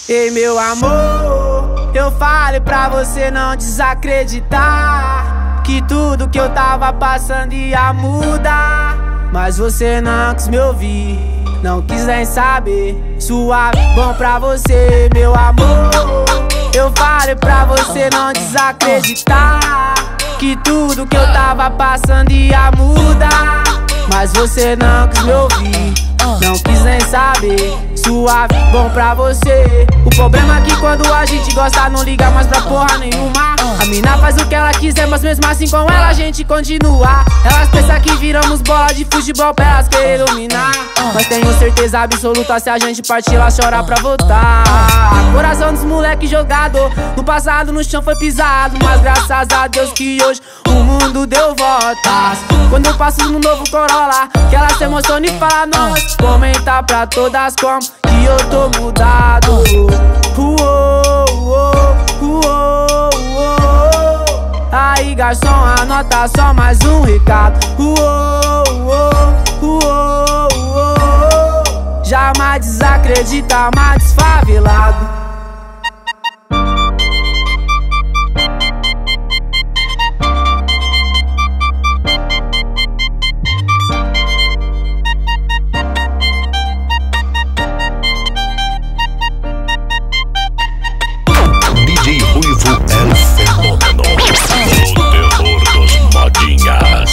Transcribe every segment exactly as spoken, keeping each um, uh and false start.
Ei, meu amor, eu falei pra você não desacreditar que tudo que eu tava passando ia mudar, mas você não quis me ouvir, não quis nem saber. Suave, bom pra você, meu amor. Eu falei pra você não desacreditar que tudo que eu tava passando ia mudar, mas você não quis me ouvir, não quis nem saber. Suave, bom pra você. O problema é que quando a gente gosta não liga mais pra porra nenhuma. A mina faz o que ela quiser, mas mesmo assim com ela a gente continua. Elas pensam que viramos bola de futebol pra elas querer dominar, mas tenho certeza absoluta, se a gente partir ela chora pra voltar. Coração dos moleque jogado, no passado no chão foi pisado, mas graças a Deus que hoje o mundo deu voltas. Quando eu passo no novo Corolla, que ela se emociona e fala nós, comenta pra todas como que eu tô mudado. Uou, uou, uou, uou. Aí garçom, anota só mais um recado. Uou, uou, uou, uou. Jamais desacredita, mais desfavelado. D J Ruivo é o fenômeno, o terror dos modinhas.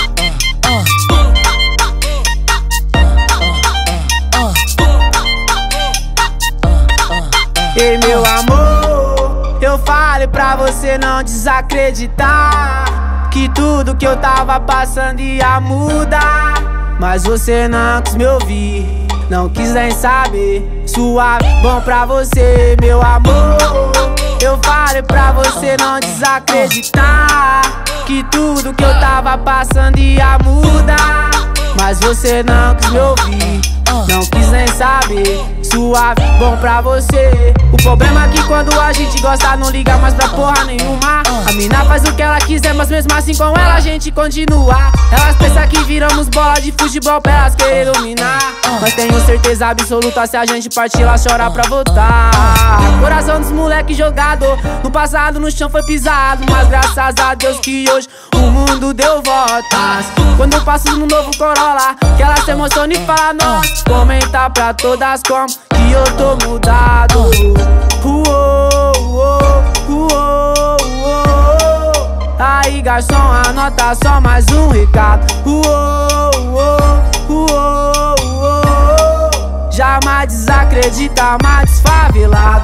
Ei, meu amor, eu falei pra você não desacreditar que tudo que eu tava passando ia mudar, mas você não quis me ouvir, não quis nem saber. Suave, bom pra você, meu amor. Eu falei pra você não desacreditar que tudo que eu tava passando ia mudar, mas você não quis me ouvir, não quis nem saber. Suave, bom pra você. O problema é que quando a gente gosta não liga mais pra porra nenhuma. A mina faz o que ela quiser, mas mesmo assim com ela a gente continua. Elas pensam que viramos bola de futebol pra elas querer dominar, mas tenho certeza absoluta, se a gente partir ela chora pra voltar. Coração dos moleque jogado, no passado no chão foi pisado, mas graças a Deus que hoje o mundo deu voltas. Quando eu passo no novo Corolla, que ela se emociona e fala nós, comenta pra todas como que eu tô mudado. Uou, uou, uou, uou. Aí garçom, anota só mais um recado. Uou, uou, uou, uou. Jamais desacredita, mais desfavelado.